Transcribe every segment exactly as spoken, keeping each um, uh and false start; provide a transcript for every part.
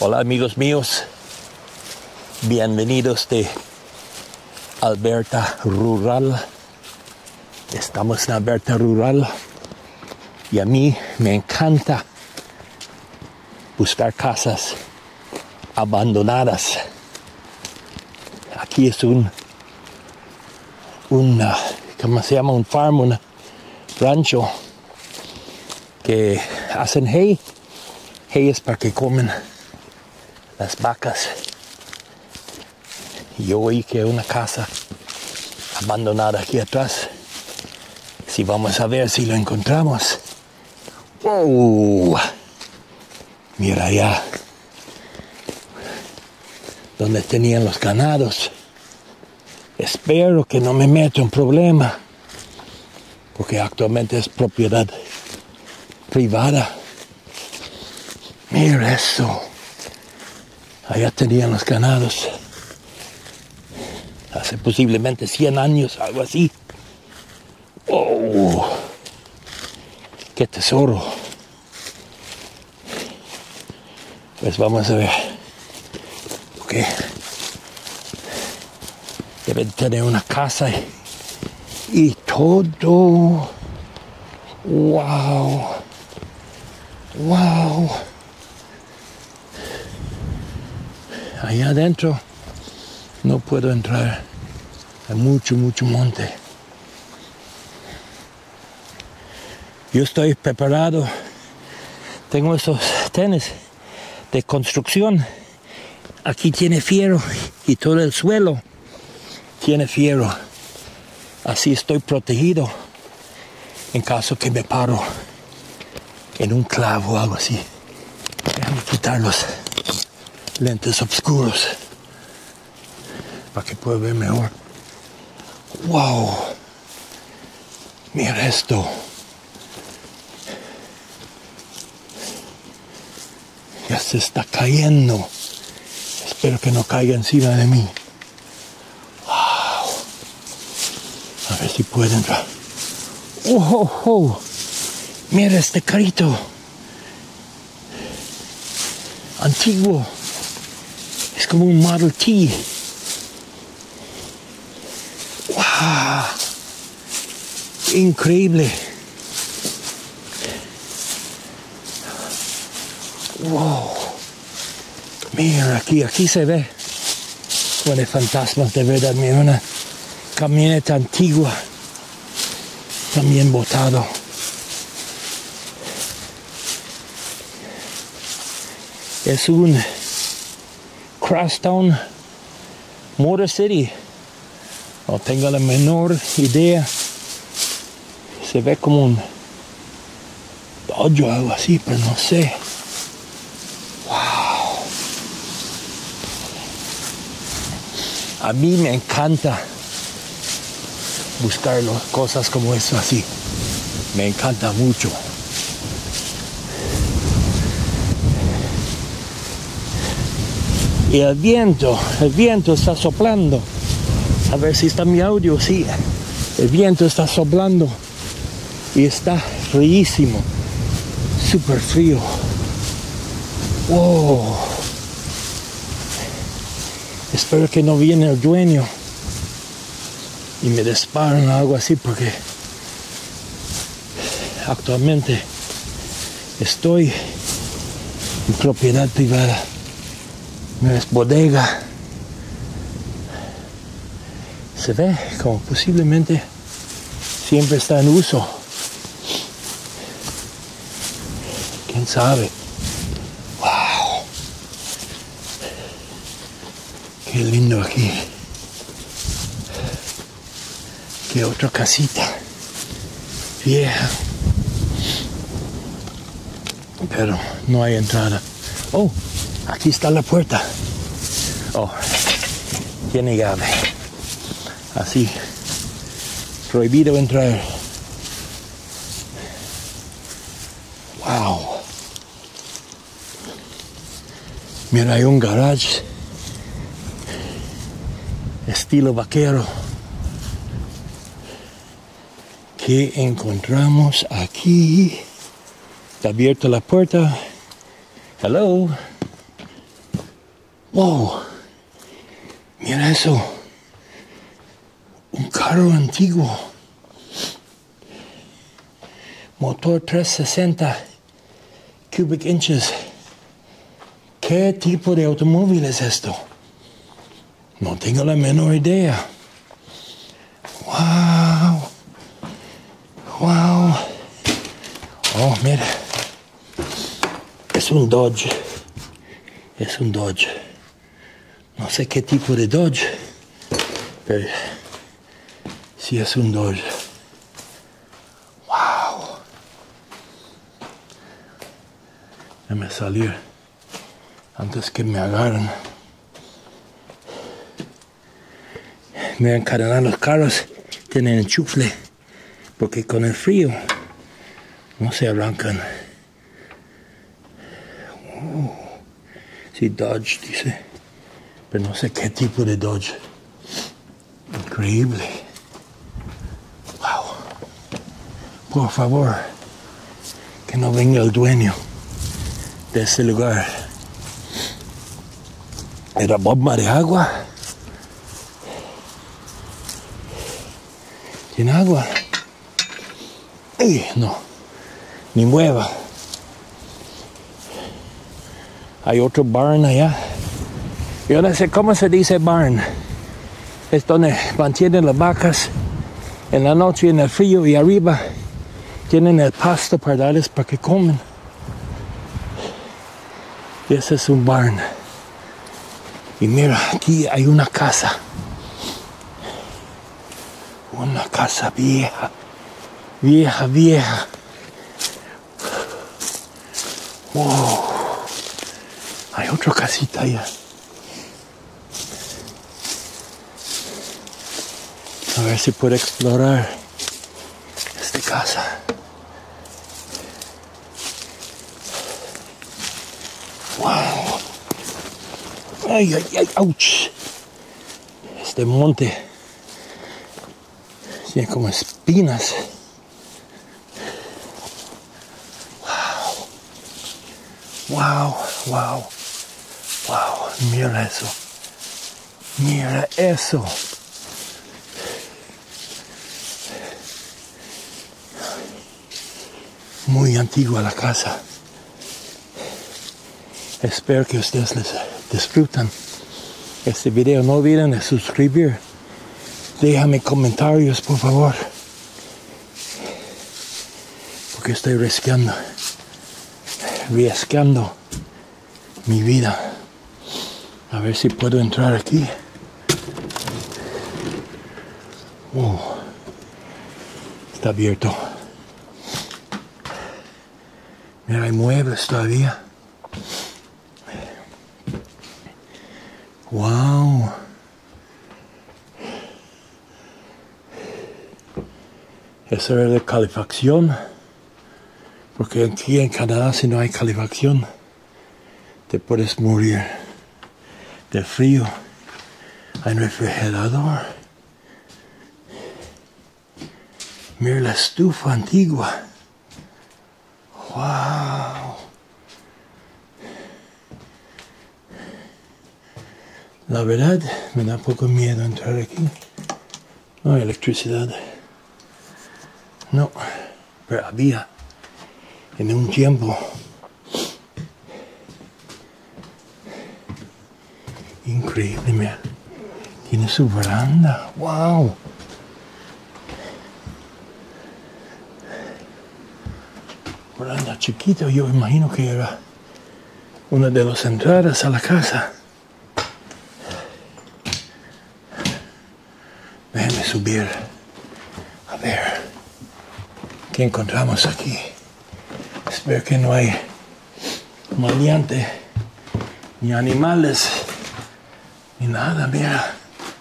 Hola amigos míos, bienvenidos de Alberta Rural. Estamos en Alberta Rural y a mí me encanta buscar casas abandonadas. Aquí es un, un uh, ¿cómo se llama? Un farm, un rancho que hacen hay. Hay es para que comen las vacas. Yo oí que hay una casa abandonada aquí atrás. Si vamos a ver si lo encontramos. ¡Wow! Mira allá donde tenían los ganados. Espero que no me meta en problema, porque actualmente es propiedad privada. Mira eso. Allá tenían los ganados. Hace posiblemente cien años, algo así. ¡Oh! ¡Qué tesoro! Pues vamos a ver. Ok. Deben tener una casa y, y todo. ¡Wow! ¡Wow! Allá adentro no puedo entrar. Hay mucho, mucho monte. Yo estoy preparado. Tengo esos tenis de construcción. Aquí tiene fierro y todo el suelo tiene fierro. Así estoy protegido en caso que me paro en un clavo o algo así. Déjame quitar los lentes oscuros para que pueda ver mejor. ¡Wow! Mira esto. Ya se está cayendo. Espero que no caiga encima de mí. ¡Wow! A ver si puedo entrar. ¡Oh, oh, oh! Mira este carrito antiguo. Es como un Model T. ¡Wow! Increíble. ¡Wow! Mira, aquí, aquí se ve. Bueno, fantasmas de verdad. Mira, una camioneta antigua. También botado. Es un Crosstown Motor City. No tengo la menor idea. Se ve como un Dodge o algo así, pero no sé. Wow. A mí me encanta buscar cosas como eso así. Me encanta mucho. Y el viento, el viento está soplando. A ver si está mi audio, sí. El viento está soplando. Y está fríísimo. Súper frío. Wow. Espero que no viene el dueño y me disparan o algo así, porque actualmente estoy en propiedad privada. No es bodega. Se ve como posiblemente siempre está en uso. ¿Quién sabe? ¡Wow! ¡Qué lindo aquí! ¡Qué otra casita! Vieja. Pero no hay entrada. ¡Oh! Aquí está la puerta. Oh, tiene llave. Así. Prohibido entrar. Wow. Mira, hay un garage. Estilo vaquero. ¿Qué encontramos aquí? Está abierta la puerta. Hello. Wow, mira eso, un carro antiguo, motor trescientos sesenta cubic inches. ¿Qué tipo de automóvil es esto? No tengo la menor idea. Wow, wow. Oh, mira, es un Dodge, es un Dodge. No sé qué tipo de Dodge, pero sí es un Dodge. Wow. Déjame salir antes que me agarren. Me encadenan los carros, tienen enchufle, porque con el frío no se arrancan. Oh, sí, Dodge dice. Pero no sé qué tipo de Dodge. Increíble. Wow. Por favor, que no venga el dueño de este lugar. ¿Era bomba de agua? ¿Tiene agua? ¡Ey! No, ni mueva. Hay otro barn allá. Yo no sé cómo se dice barn. Es donde mantienen las vacas en la noche en el frío y arriba tienen el pasto para darles para que comen. Y ese es un barn. Y mira, aquí hay una casa. Una casa vieja. Vieja, vieja. Wow. Hay otra casita allá. A ver si puedo explorar esta casa. Wow. Ay, ay, ay, ouch. Este monte tiene como espinas. Wow. Wow, wow. Wow, mira eso. Mira eso. Muy antigua la casa. Espero que ustedes les disfrutan este video. No olviden de suscribir. Déjame comentarios, por favor. Porque estoy riscando. Riesgando mi vida. A ver si puedo entrar aquí. Oh, está abierto. Mira, hay muebles todavía. Wow. Eso es de calefacción. Porque aquí en Canadá, si no hay calefacción, te puedes morir de frío. Hay un refrigerador. Mira la estufa antigua. Wow. La verdad, me da poco miedo entrar aquí. No hay electricidad. No, pero había en un tiempo. Increíble, mira. Tiene su veranda. Wow. Veranda chiquita, yo imagino que era una de las entradas a la casa. Déjenme subir. A ver. ¿Qué encontramos aquí? Espero que no hay maleante, ni animales, ni nada, mira.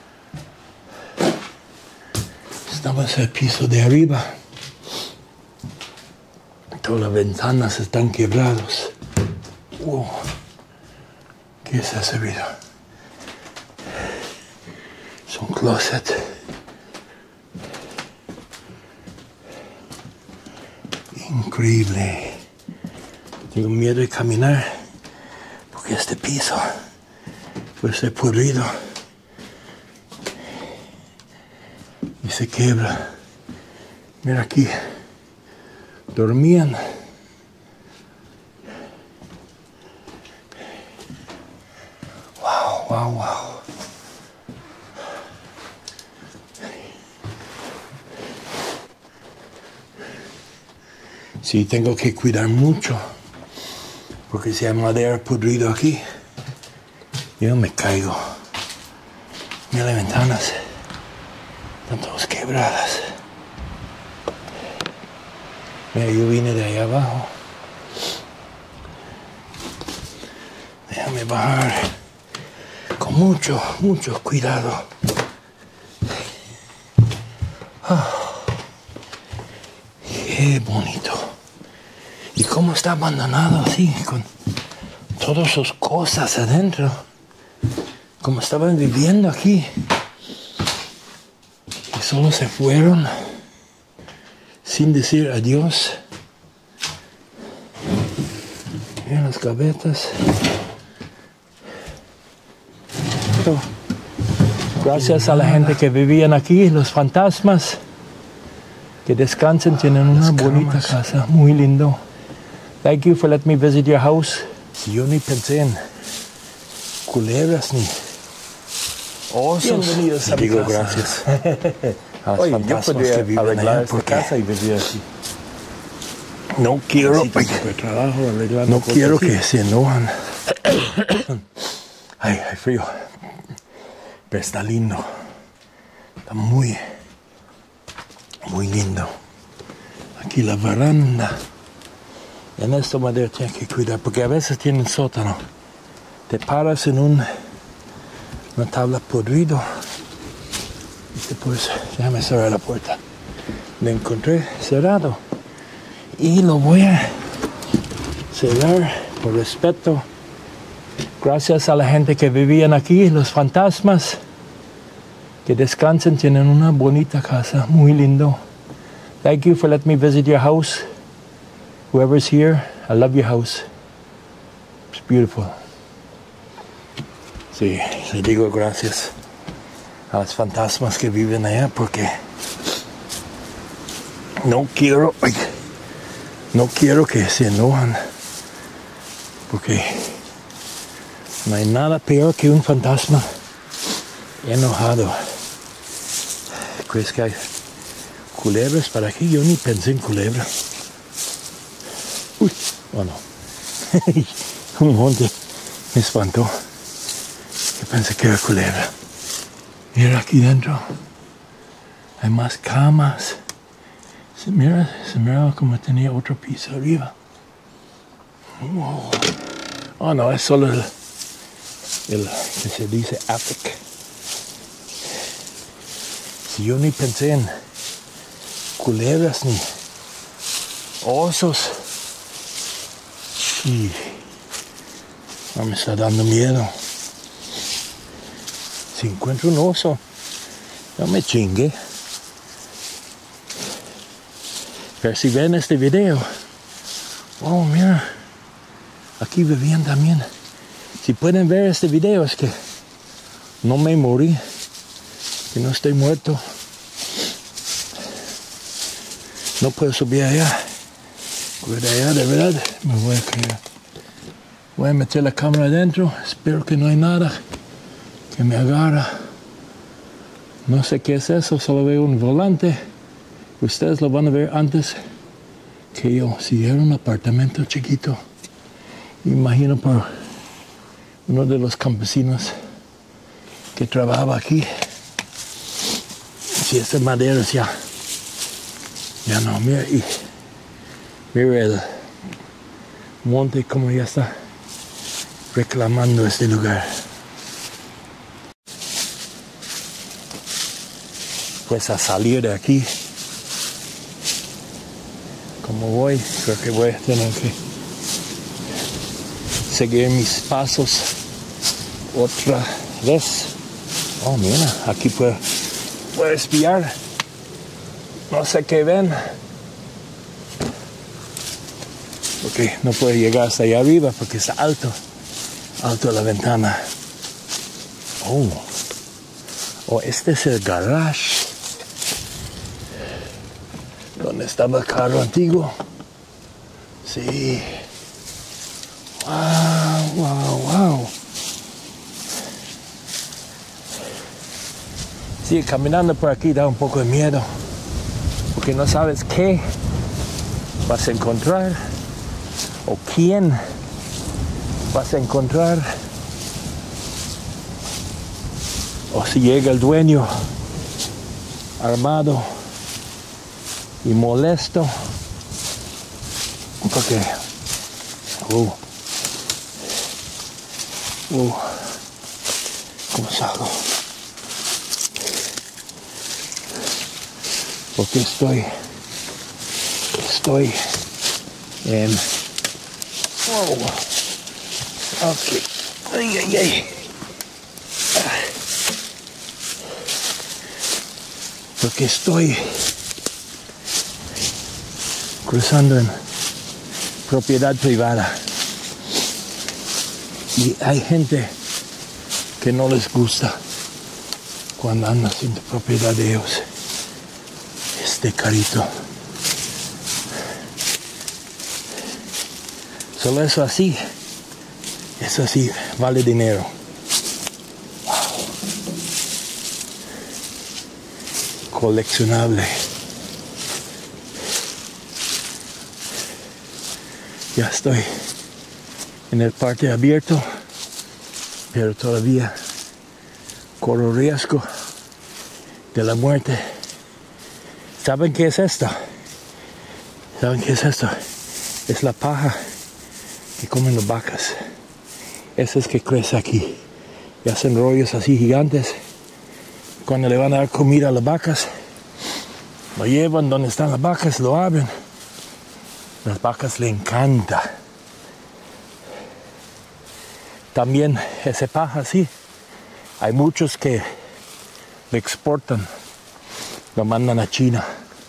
Estamos en el piso de arriba. Todas las ventanas están quebradas. Wow. ¿Qué es ese ruido? Es un closet. Increíble. Tengo miedo de caminar porque este piso puede ser podrido y se quiebra. Mira aquí, dormían. Wow, wow, wow. Sí, tengo que cuidar mucho, porque si hay madera podrido aquí, yo me caigo. Mira las ventanas, están todas quebradas. Mira, yo vine de allá abajo. Déjame bajar con mucho, mucho cuidado. Oh, qué bonito. Y cómo está abandonado así, con todas sus cosas adentro. Como estaban viviendo aquí. Y solo se fueron sin decir adiós. Mira las gavetas. Pero gracias a la gente que vivían aquí, los fantasmas. Que descansen, tienen una bonita casa, muy lindo. Thank you for letting me visit your house. Si yo ni pensé en culebras ni osos. Bienvenidos a mi digo casa. Gracias. A los Oye, yo fantasmas podría que viven arreglar allá esta porque casa y vivir aquí. no quiero, Necesito un poco de trabajo, arreglando no cosas quiero aquí. que se enojan. Ay, hay frío. Pero está lindo. Está muy, muy lindo. Aquí la baranda. En esta madera tienes que cuidar, porque a veces tienen sótano. Te paras en un, una tabla podrido y te puedes, déjame cerrar la puerta. Lo encontré cerrado y lo voy a cerrar por respeto. Gracias a la gente que vivían aquí, los fantasmas. Que descansen, tienen una bonita casa, muy lindo. Thank you for letting me visit your house. Whoever's here, I love your house. It's beautiful. Sí, le digo gracias a los fantasmas que viven allá porque no quiero, ay, no quiero que se enojan, porque no hay nada peor que un fantasma enojado. ¿Crees que hay culebras para aquí? Yo ni pensé en culebras. Uy, oh no. Un monte me espantó. Yo pensé que era culebra. Mira aquí dentro. Hay más camas. Se mira, se mira como tenía otro piso arriba. Oh, oh no, es solo el, el que se dice attic. Si yo ni pensé en culebras ni osos. Y no me está dando miedo. Si encuentro un oso, no me chingue. Pero si ven este video, oh mira, aquí vivían también. Si pueden ver este video es que no me morí, que no estoy muerto. No puedo subir allá. De allá, de verdad, me voy a caer. Voy a meter la cámara adentro. Espero que no hay nada que me agarra. No sé qué es eso, solo veo un volante. Ustedes lo van a ver antes que yo. Si era un apartamento chiquito, imagino por uno de los campesinos que trabajaba aquí. Si esta madera ya, ya no, mira, y mira el monte como ya está reclamando este lugar. Pues a salir de aquí, como voy, creo que voy a tener que seguir mis pasos otra vez. Oh, mira, aquí puedo, puedo espiar. No sé qué ven. Ok, no puedo llegar hasta allá arriba porque está alto. Alto la ventana. Oh, oh, este es el garage donde estaba el carro antiguo. Sí. Wow, wow, wow. Sí, caminando por aquí da un poco de miedo, porque no sabes qué vas a encontrar o quién vas a encontrar, o si llega el dueño armado y molesto, porque uh, uh, ¿cómo salgo? Porque estoy estoy en wow. Ok, ay, ay, ay. Porque estoy cruzando en propiedad privada y hay gente que no les gusta cuando andas en propiedad de ellos. Este carrito, solo eso así, eso sí vale dinero. Wow. Coleccionable. Ya estoy en el parque abierto, pero todavía corro riesgo de la muerte. ¿Saben qué es esto? ¿Saben qué es esto? Es la paja que comen las vacas. Eso es que crece aquí. Y hacen rollos así gigantes. Cuando le van a dar comida a las vacas, lo llevan donde están las vacas, lo abren. Las vacas le encanta. También ese paja así, hay muchos que le exportan, lo mandan a China.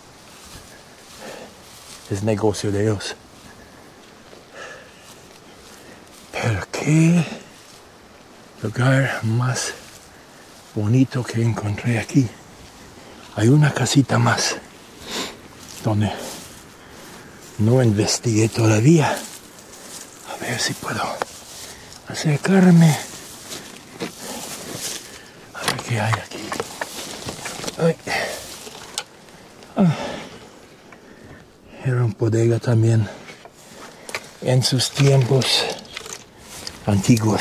Es negocio de ellos. Pero qué lugar más bonito que encontré aquí. Hay una casita más donde no investigué todavía. A ver si puedo acercarme. A ver qué hay aquí. Ay. Ah. Era un bodega también en sus tiempos antiguos.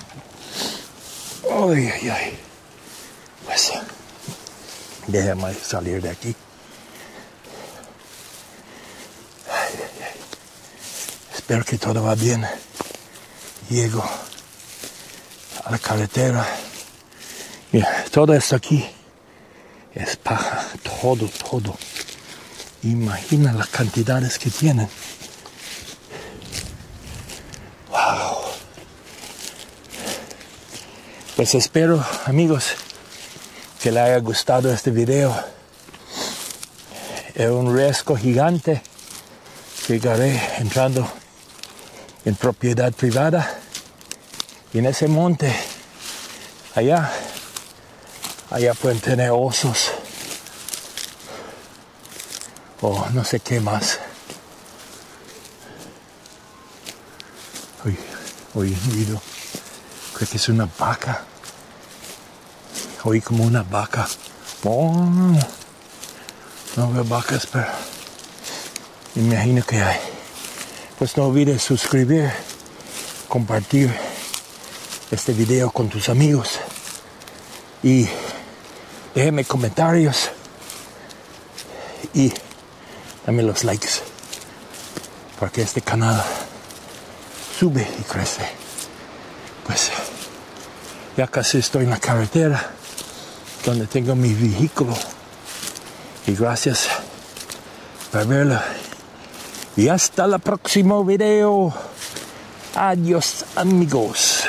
Ay, ay, ay. Pues déjame salir de aquí. Ay, ay, ay. Espero que todo va bien. Llego a la carretera. Mira, todo esto aquí es paja. Todo, todo. Imagina las cantidades que tienen. Wow. Pues espero, amigos, que les haya gustado este video. Es un riesgo gigante. Llegaré entrando en propiedad privada. Y en ese monte, allá, allá pueden tener osos. O no sé qué más. Uy, oí un ruido. Creo que es una vaca. Oí como una vaca. Oh, no veo vacas, pero me imagino que hay. Pues no olvides suscribir, compartir este video con tus amigos y déjenme comentarios y dame los likes para que este canal sube y crece. Pues ya casi estoy en la carretera donde tengo mi vehículo y gracias por verlo y hasta el próximo video. Adiós, amigos.